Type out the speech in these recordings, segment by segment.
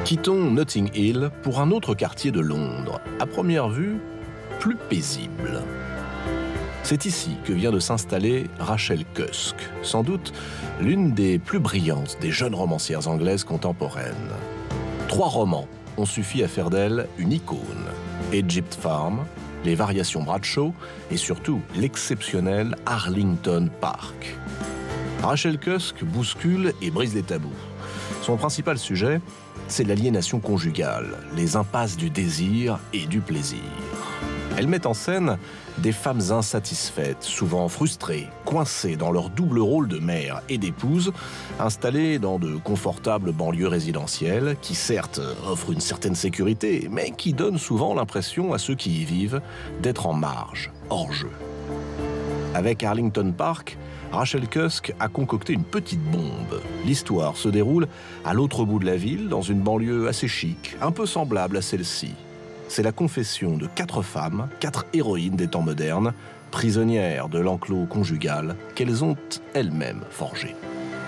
Quittons Notting Hill pour un autre quartier de Londres, à première vue, plus paisible. C'est ici que vient de s'installer Rachel Cusk, sans doute l'une des plus brillantes des jeunes romancières anglaises contemporaines. 3 romans ont suffi à faire d'elle une icône. Egypt Farm, les variations Bradshaw et surtout l'exceptionnel Arlington Park. Rachel Cusk bouscule et brise les tabous. Son principal sujet, c'est l'aliénation conjugale, les impasses du désir et du plaisir. Elle met en scène des femmes insatisfaites, souvent frustrées, coincées dans leur double rôle de mère et d'épouse, installées dans de confortables banlieues résidentielles qui certes offrent une certaine sécurité, mais qui donnent souvent l'impression à ceux qui y vivent d'être en marge, hors jeu. Avec Arlington Park, Rachel Cusk a concocté une petite bombe. L'histoire se déroule à l'autre bout de la ville, dans une banlieue assez chic, un peu semblable à celle-ci. C'est la confession de 4 femmes, 4 héroïnes des temps modernes, prisonnières de l'enclos conjugal qu'elles ont elles-mêmes forgé.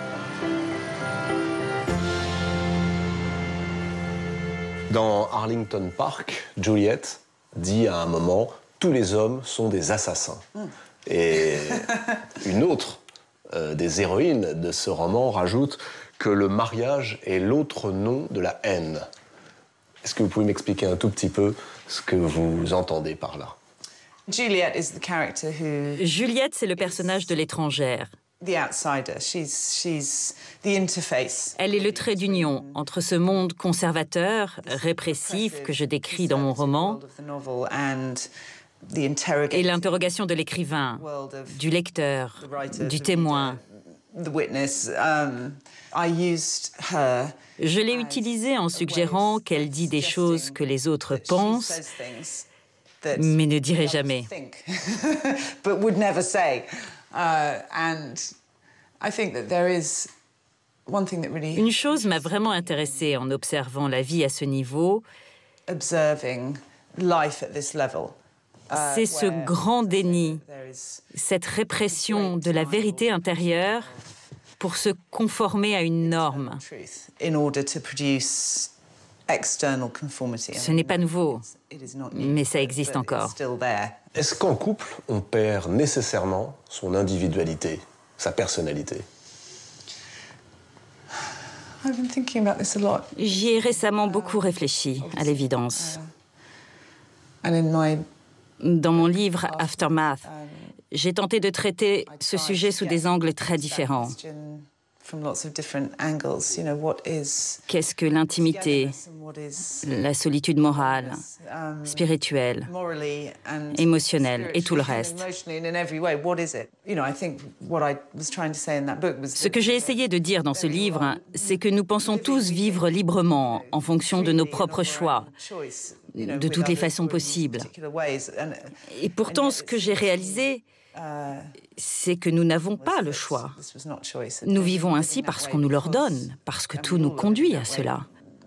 Dans Arlington Park, Juliet dit à un moment « Tous les hommes sont des assassins ». Et une autre des héroïnes de ce roman rajoute que le mariage est l'autre nom de la haine. Est-ce que vous pouvez m'expliquer un tout petit peu ce que vous entendez par là? Juliette, c'est le personnage de l'étrangère. Elle est le trait d'union entre ce monde conservateur, répressif que je décris dans mon roman, et l'interrogation de l'écrivain, du lecteur, du témoin. Je l'ai utilisée en suggérant qu'elle dit des choses que les autres pensent, mais ne diraient jamais. Une chose m'a vraiment intéressée en observant la vie à ce niveau, c'est ce grand déni, cette répression de la vérité intérieure pour se conformer à une norme. Ce n'est pas nouveau, mais ça existe encore. Est-ce qu'en couple, on perd nécessairement son individualité, sa personnalité? J'y ai récemment beaucoup réfléchi, à l'évidence. Dans mon livre « Aftermath », j'ai tenté de traiter ce sujet sous des angles très différents. Qu'est-ce que l'intimité, la solitude morale, spirituelle, émotionnelle et tout le reste? Ce que j'ai essayé de dire dans ce livre, c'est que nous pensons tous vivre librement en fonction de nos propres choix, de toutes les façons possibles. Et pourtant, ce que j'ai réalisé, c'est que nous n'avons pas le choix. Nous vivons ainsi parce qu'on nous l'ordonne, parce que tout nous conduit à cela.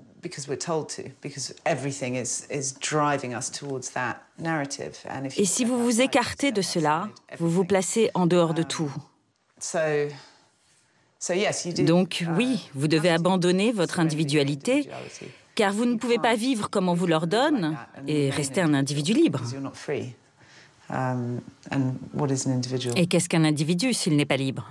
Et si vous vous écartez de cela, vous vous placez en dehors de tout. Donc oui, vous devez abandonner votre individualité, car vous ne pouvez pas vivre comme on vous l'ordonne et rester un individu libre. Et qu'est-ce qu'un individu s'il n'est pas libre?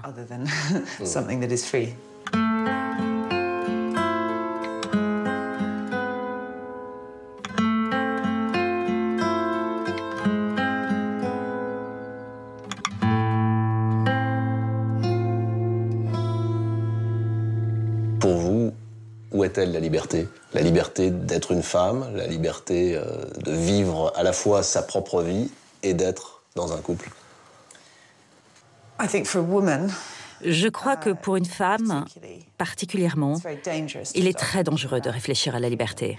Pour vous, où est-elle la liberté? La liberté d'être une femme, la liberté de vivre à la fois sa propre vie et d'être dans un couple? Je crois que pour une femme, particulièrement, il est très dangereux de réfléchir à la liberté.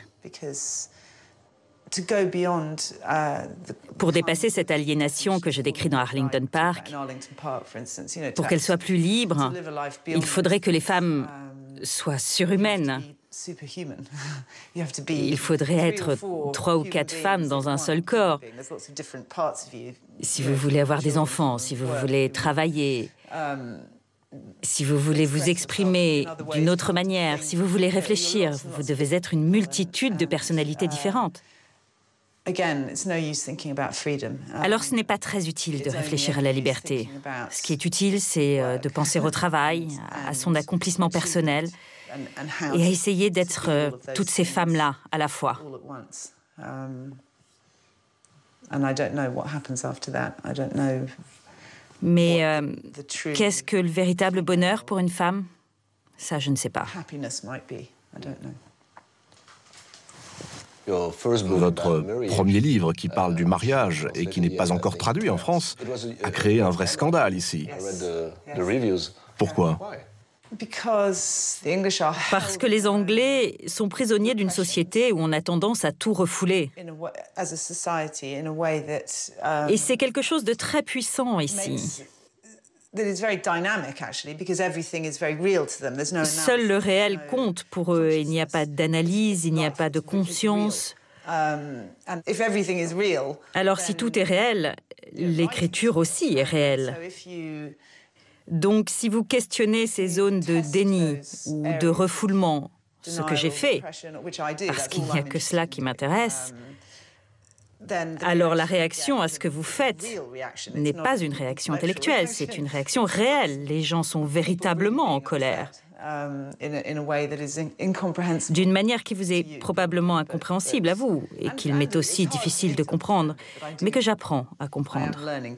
Pour dépasser cette aliénation que je décris dans Arlington Park, pour qu'elle soit plus libre, il faudrait que les femmes soient surhumaines. Il faudrait être 3 ou 4 femmes dans un seul corps. Si vous voulez avoir des enfants, si vous voulez travailler, Si vous voulez vous exprimer d'une autre manière, si vous voulez réfléchir, vous devez être une multitude de personnalités différentes. Alors ce n'est pas très utile de réfléchir à la liberté. Ce qui est utile, c'est de penser au travail, à son accomplissement personnel et à essayer d'être toutes ces femmes-là à la fois. Mais qu'est-ce que le véritable bonheur pour une femme? Ça, je ne sais pas. Votre premier livre, qui parle du mariage et qui n'est pas encore traduit en France, a créé un vrai scandale ici. Pourquoi? Parce que les Anglais sont prisonniers d'une société où on a tendance à tout refouler. Et c'est quelque chose de très puissant ici. Seul le réel compte pour eux. Il n'y a pas d'analyse, il n'y a pas de conscience. Alors si tout est réel, l'écriture aussi est réelle. Donc si vous questionnez ces zones de déni ou de refoulement, ce que j'ai fait, parce qu'il n'y a que cela qui m'intéresse, alors la réaction à ce que vous faites n'est pas une réaction intellectuelle, c'est une réaction réelle. Les gens sont véritablement en colère. D'une manière qui vous est probablement incompréhensible à vous, et qu'il m'est aussi difficile de comprendre, mais que j'apprends à comprendre.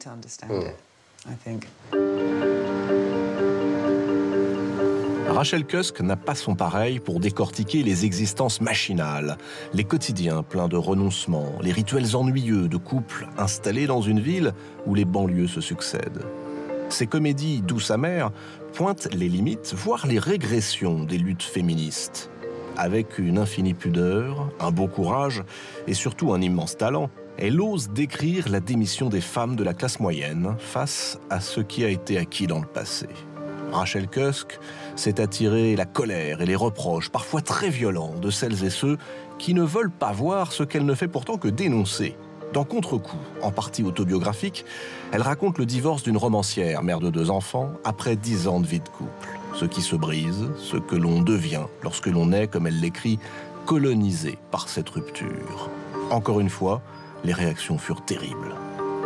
Rachel Cusk n'a pas son pareil pour décortiquer les existences machinales, les quotidiens pleins de renoncements, les rituels ennuyeux de couples installés dans une ville où les banlieues se succèdent. Ces comédies douces amères pointent les limites, voire les régressions des luttes féministes. Avec une infinie pudeur, un beau courage et surtout un immense talent, elle ose décrire la démission des femmes de la classe moyenne face à ce qui a été acquis dans le passé. Rachel Cusk s'est attiré la colère et les reproches, parfois très violents, de celles et ceux qui ne veulent pas voir ce qu'elle ne fait pourtant que dénoncer. Dans Contre-coup, en partie autobiographique, elle raconte le divorce d'une romancière, mère de 2 enfants, après 10 ans de vie de couple. Ce qui se brise, ce que l'on devient lorsque l'on est, comme elle l'écrit, colonisé par cette rupture. Encore une fois, les réactions furent terribles.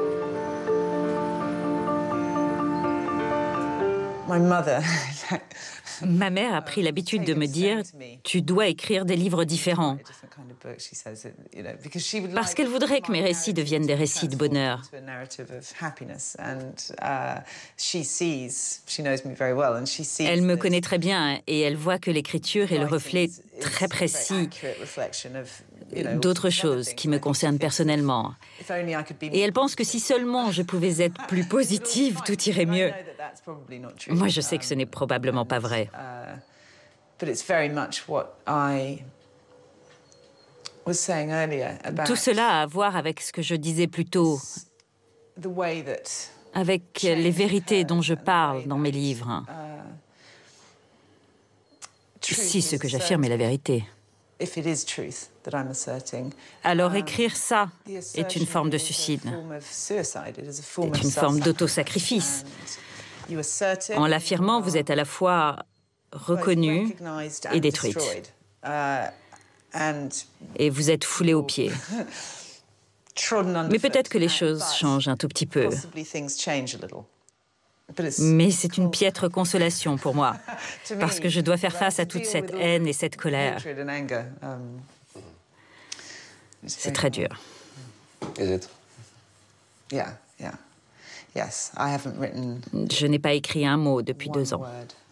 Ma mère a pris l'habitude de me dire « Tu dois écrire des livres différents ». Parce qu'elle voudrait que mes récits deviennent des récits de bonheur. Elle me connaît très bien et elle voit que l'écriture est le reflet très précis d'autres choses qui me concernent personnellement. Et elle pense que si seulement je pouvais être plus positive, tout irait mieux. Moi, je sais que ce n'est probablement pas vrai. Tout cela a à voir avec ce que je disais plus tôt, avec les vérités dont je parle dans mes livres. Si ce que j'affirme est la vérité. Alors écrire ça est une forme de suicide, est une forme d'autosacrifice. En l'affirmant, vous êtes à la fois reconnue et détruite. Et vous êtes foulée aux pieds. Mais peut-être que les choses changent un tout petit peu. Mais c'est une piètre consolation pour moi, parce que je dois faire face à toute cette haine et cette colère. C'est très dur. Je n'ai pas écrit un mot depuis 2 ans.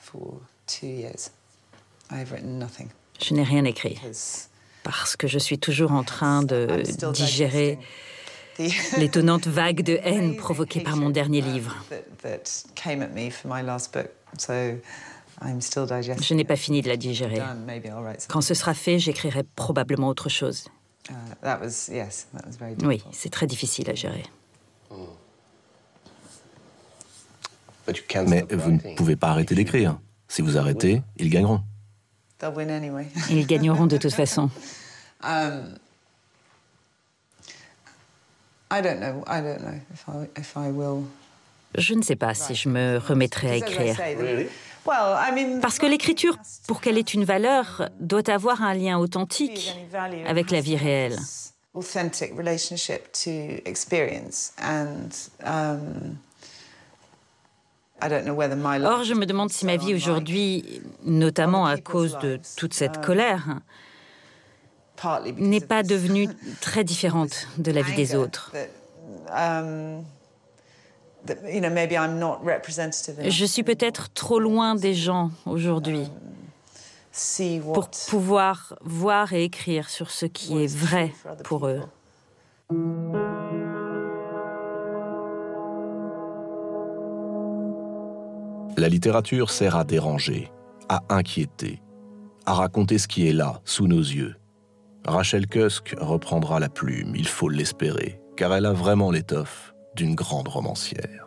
Je n'ai rien écrit, parce que je suis toujours en train de digérer l'étonnante vague de haine provoquée par mon dernier livre. Je n'ai pas fini de la digérer. Quand ce sera fait, j'écrirai probablement autre chose. Oui, c'est très difficile à gérer. Mais vous ne pouvez pas arrêter d'écrire. Si vous arrêtez, ils gagneront. Ils gagneront de toute façon. Je ne sais pas si je me remettrai à écrire. Parce que l'écriture, pour qu'elle ait une valeur, doit avoir un lien authentique avec la vie réelle. Or, je me demande si ma vie aujourd'hui, notamment à cause de toute cette colère, n'est pas devenue très différente de la vie des autres. Je suis peut-être trop loin des gens aujourd'hui pour pouvoir voir et écrire sur ce qui est vrai pour eux. La littérature sert à déranger, à inquiéter, à raconter ce qui est là, sous nos yeux. Rachel Cusk reprendra la plume, il faut l'espérer, car elle a vraiment l'étoffe d'une grande romancière.